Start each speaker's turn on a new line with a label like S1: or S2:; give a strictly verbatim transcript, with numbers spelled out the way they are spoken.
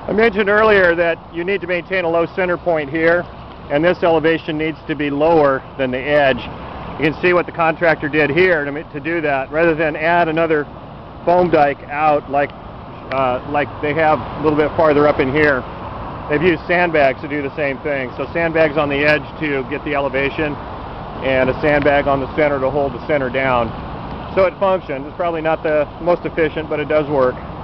S1: I mentioned earlier that you need to maintain a low center point here, and this elevation needs to be lower than the edge. You can see what the contractor did here to, to do that. Rather than add another foam dike out like, uh, like they have a little bit farther up in here, they've used sandbags to do the same thing. So sandbags on the edge to get the elevation, and a sandbag on the center to hold the center down. So it functions. It's probably not the most efficient, but it does work.